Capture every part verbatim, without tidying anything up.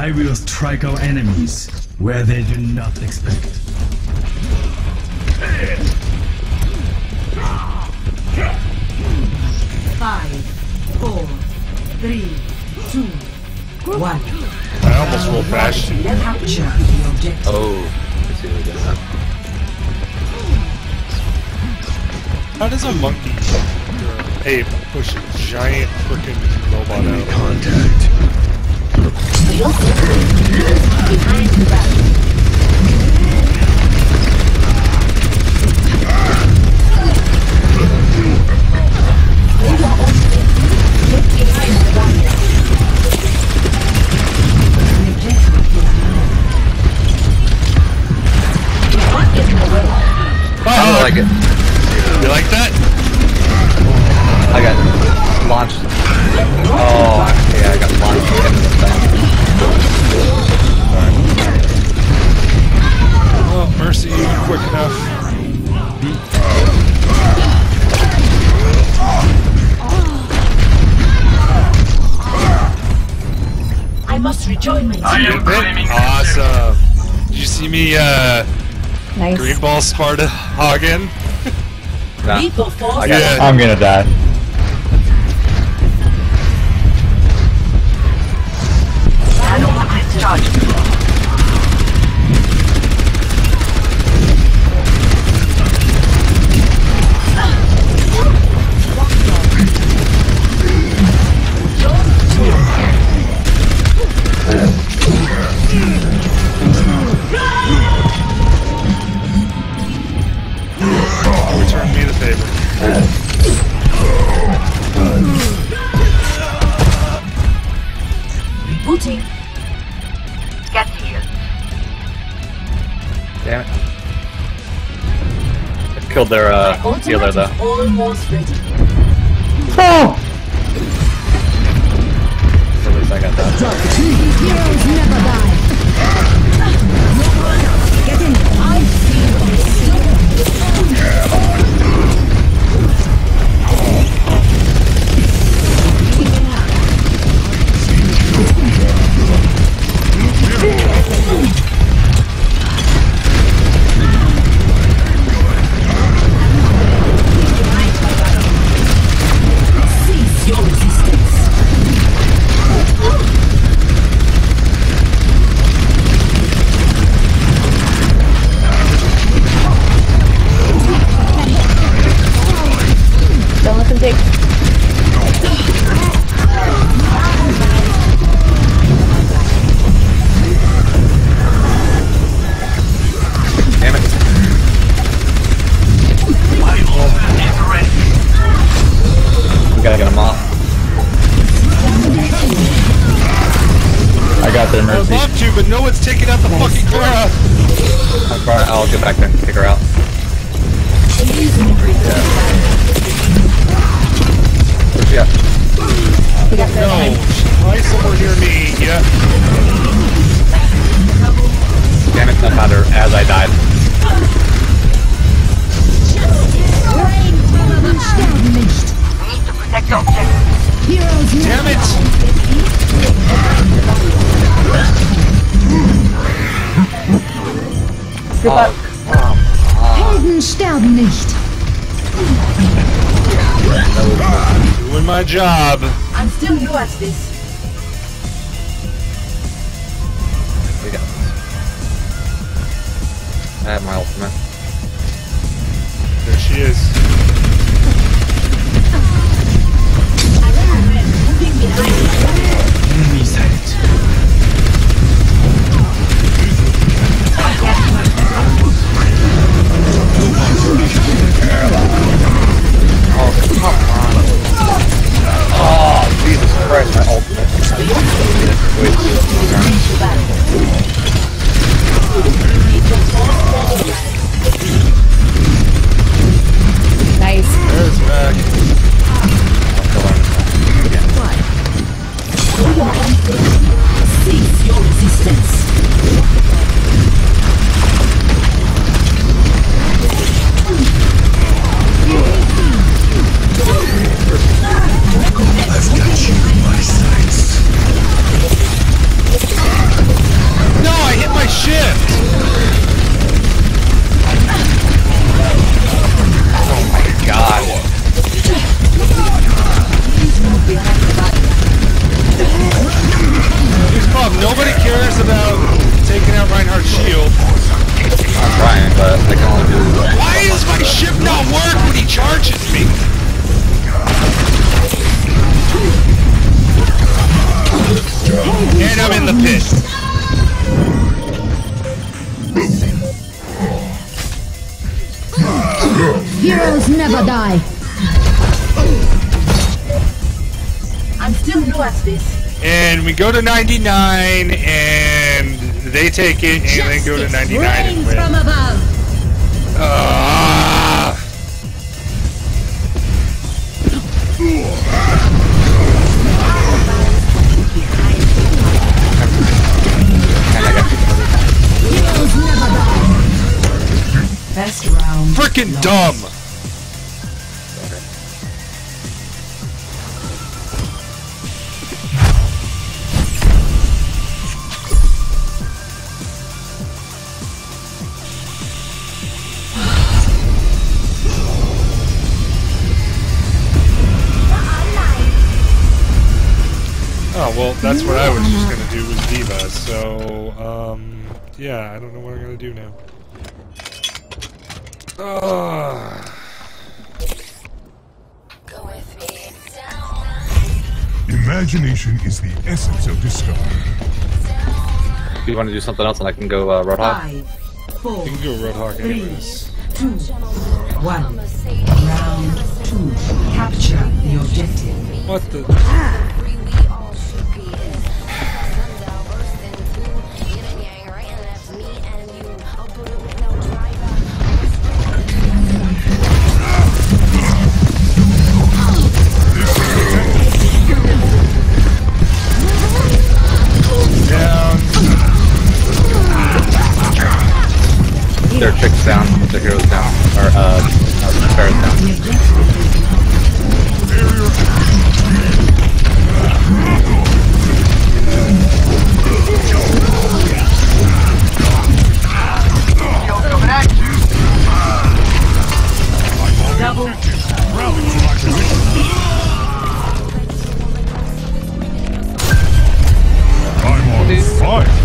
I will strike our enemies where they do not expect. Five, four, three, two, one. I almost rolled fast. Capture the objective. Oh, let's see what we got. How does a monkey or an ape push a giant freaking robot Enemy out? contact. Behind the back. I don't like it. You like that? I got launched. Oh, yeah, I got launched into the thing. Oh, mercy, you're quick enough. I must rejoin my team. Awesome. Did you see me, uh, Nice. green ball Sparta Hagen? Nah. Lethal force. I got Yeah. I'm gonna die. Return me the favor. Rebooting. Get here. Damn it. I killed their uh, healer though. Almost ready. Oh! At least I got that. Heroes never die. Get in. I Cease your resistance. Don't let them take. Damn it. We gotta get him off. I got their I would mercy. love to, but no one's taking out the fucking Clara. I'm sorry, I'll get back there and take her out. Where's she at? We got No, fly somewhere near me. Yeah. Damn it, I found her as I died. Sterben nicht. We need to protect the objective. Heroes never Damn it! Group up. Helden sterben nicht. Doing my job. I'm still new at this. We got this. I have my ultimate. There she is. Moving behind. Enemy sighted. Oh, come on. Oh, Jesus Christ, my ultimate. Wait, die. I'm still new at this. And we go to ninety-nine, and they take it, and then go to ninety-nine and Reigns win. from above. Ah. Heroes never die. Best round. Frickin' dumb! Oh, well, that's what I was just gonna do with Diva, so, um, yeah, I don't know what I'm gonna do now. Ugh. Imagination is the essence of discovery. Do you want to do something else and I can go uh, Roadhog? Five, four, You can go Roadhog three, anyways. two, one. Round two. Capture the objective. What the? Down. Their chick's down, their hero's down, or uh, uh Farrah's down. Double. I'm on fire.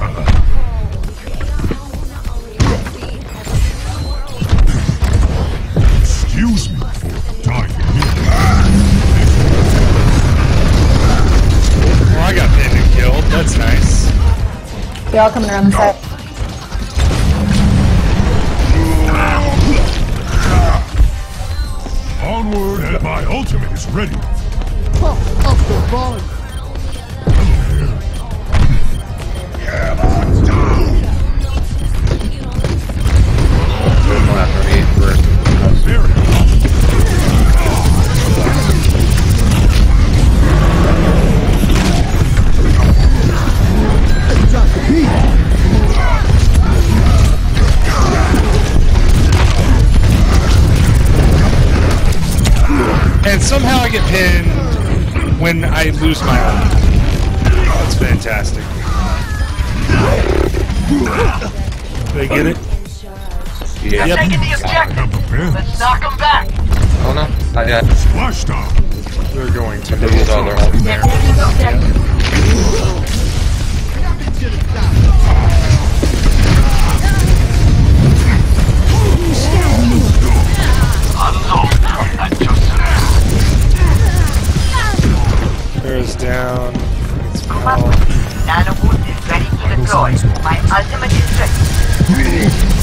Excuse me for diving in. Well, I got pinned and killed. That's nice. They're all coming around the side. Onward, and my ultimate is ready. Going after me first. And somehow I get pinned when I lose my arm. That's fantastic. Did I get it? Yeah. Yep. Taking the objective. Let's knock them back. Oh no, not yet. Splash down. They're going to. They'll use all their ult there. There's down. It's out. Nanoboot is ready to deploy. My ultimate is ready.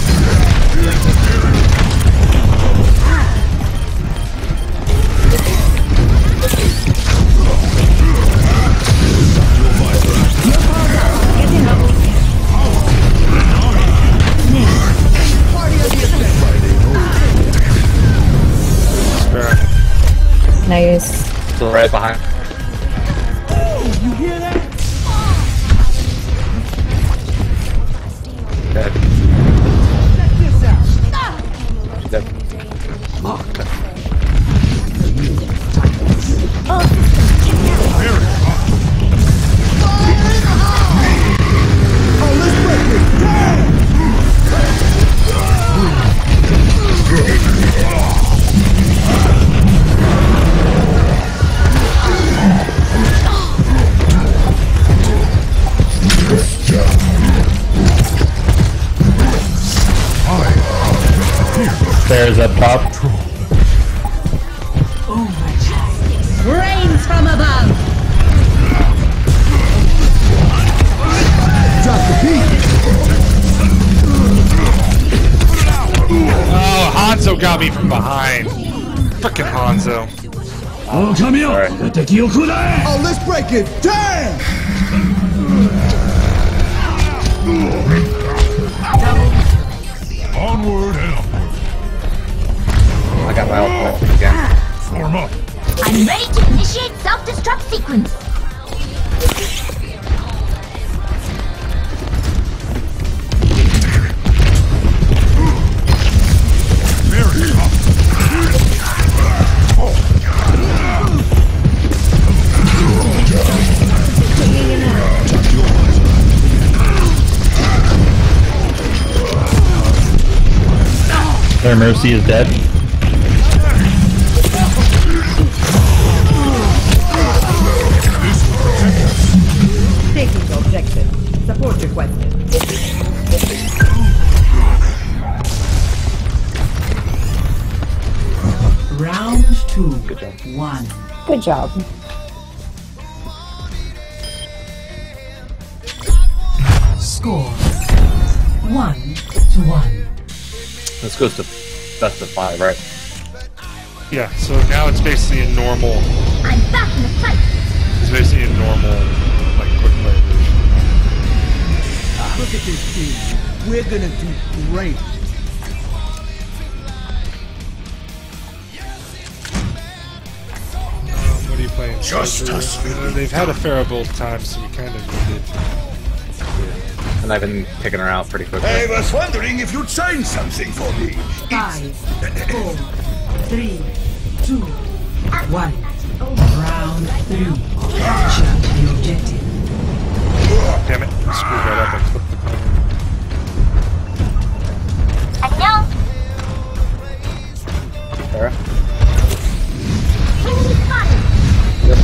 Nice. Still right behind. Dead. She's dead. Oh, okay. There's up top. Reigns from above. Oh, Hanzo got me from behind. Frickin' Hanzo. Oh, come here! Alright. Oh, let's break it! Damn! Onward and upward. I got my ultimate again. Form up. I'm ready to initiate self-destruct sequence. Very tough. Their Mercy is dead. Taking objective. Support requested. Round two. Good job. One. Good job. Score. One to one. This goes to best of five, right? Yeah, so now it's basically a normal. I'm back in the fight. It's basically a normal, like, quick play version. Look at this team. We're gonna do great. Um, what are you playing? Justice. Uh, they've had a fair old time, so we kind of need it. And I've been picking her out pretty quickly. I was wondering if you'd sign something for me. Five, four, three, two, one. Round three. Capture the objective. Damn it, I screwed that up. I flipped the cover. 안녕. Sarah? Enemy spotted. Yep.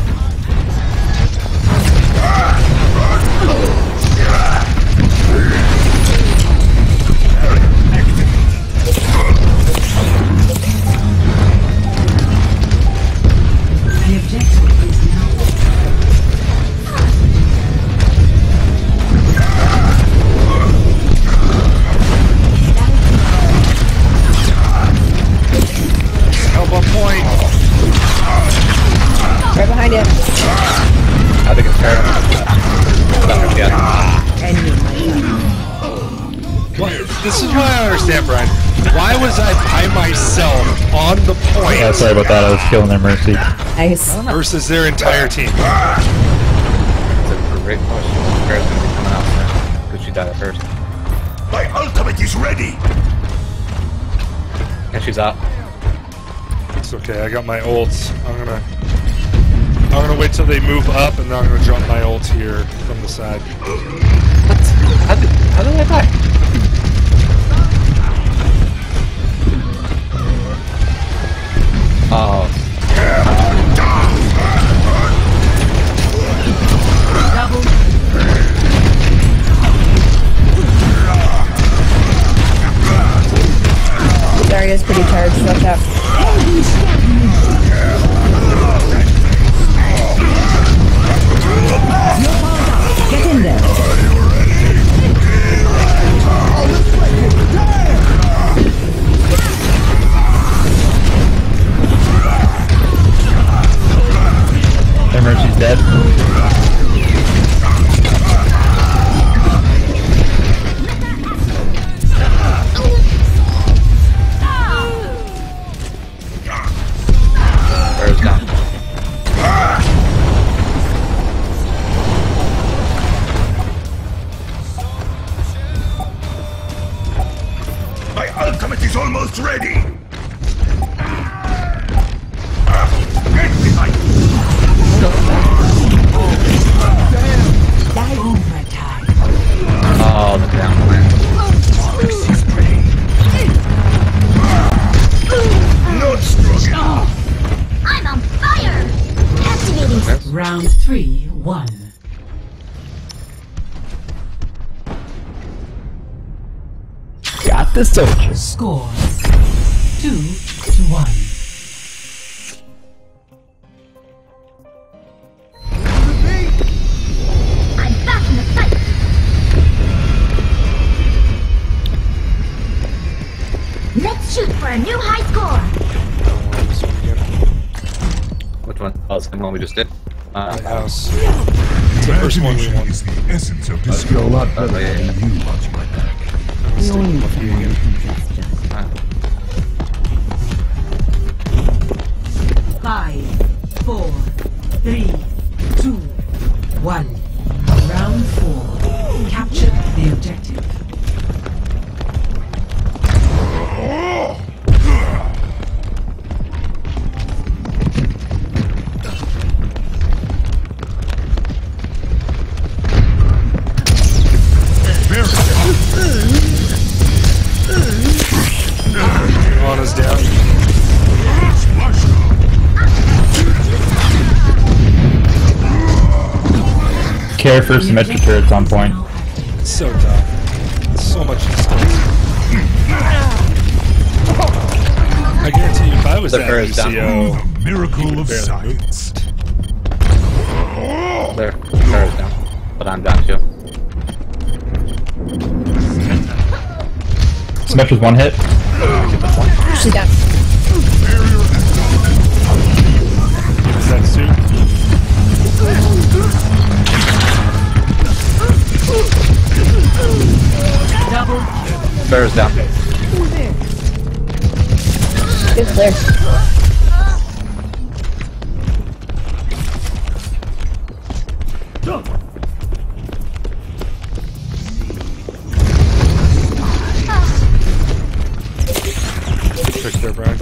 The objective is now. Help on point! Right behind you. I think it's Sarah. Better, yeah. What? This is what I don't understand, Brian. Why was I by myself on the point Yeah, sorry about that. I was killing their Mercy. Nice. versus their entire team? It's a great question. Sarah's gonna be coming out soon. Because she died at first. My ultimate is ready. And she's out. It's okay, I got my ults. I'm gonna I'm gonna wait till they move up and then I'm gonna drop my ult here from the side. What? How did, how did I die? Oh. Zarya's pretty charged. Watch out. Get in there. Their Mercy's dead. Sarah's down. My ultimate is almost ready. Get behind. Overtime. Oh, the down plan. Not strong enough. I'm on fire. Activating. Round three, one. Got the soldier. Score. Two to one. I'm back in the fight. Let's shoot for a new high score. one? Oh, it's the one we just did. Uh, House. It's the first one we Imagination want. is the essence of this. I feel a lot better than you watch my back. We only need someone who can trust just. Five, four, three, two, one. Round four. Capture the objective. On us down. Care for symmetric turrets on point. It's so tough. It's so much distance. I guarantee you, if I was The at turret's U C O, The miracle of barely science. There, turret's down. But I'm down too. Symmetra's one hit. She's down. is that suit? Double. Turret's down. Good clear. Trick there, Brian.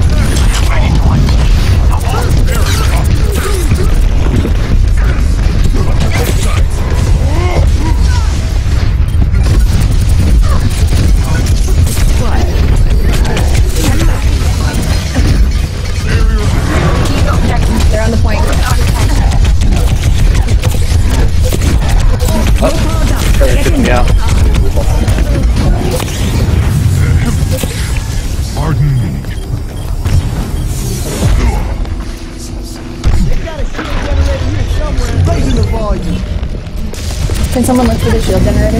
They're on the point. Turret took me out. Pardon me. Can someone look for the shield generator?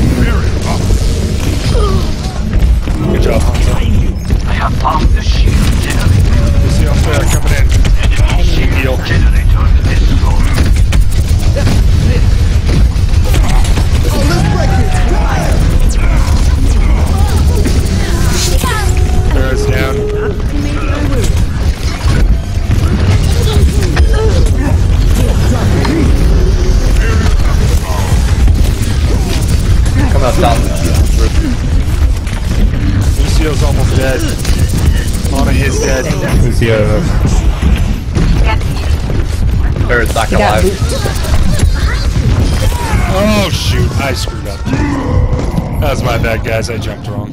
Good job, Hanzo. I have found the shield generator. You see how far coming in. Enemy shield Deal. generator destroyed. Turret's down. Come out south. Lucio's almost dead. Ana is dead. Lucio. Turret's back You got alive. booped. Oh shoot, I screwed up. That was my bad, guys. I jumped wrong.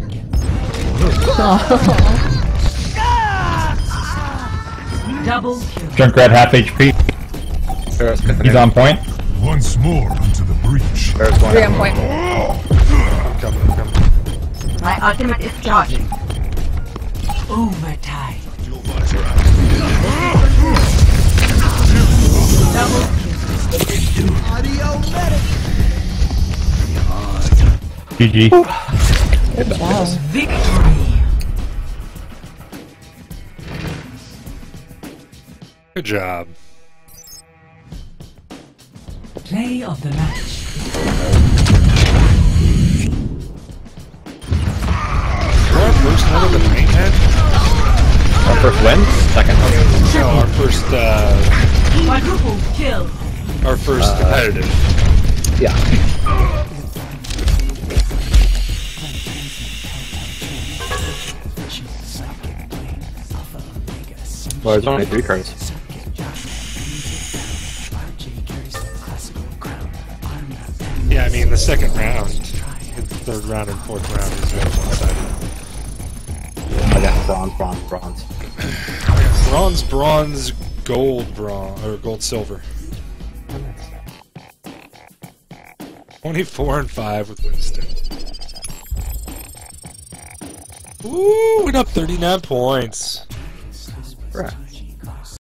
Double kill. Junkrat half H P. Turret's cooking He's in. on point. Once more into the breach. Turret's going Three out. on point. I'm coming, I'm coming. My ultimate is charging. Overtime. G G. Good job. Victory. Good job. Play of the match. Our first one of the main head? Our first win? Second. No, our first, uh, Quadruple kill. our first competitive. Yeah. Well, there's only three cards. Yeah, I mean, the second round, the third round and fourth round is very one-sided. I got bronze, bronze, bronze. Bronze, bronze, gold, bronze, or gold, silver. twenty-four and five with Winston. Woo, went up thirty-nine points. Bruh.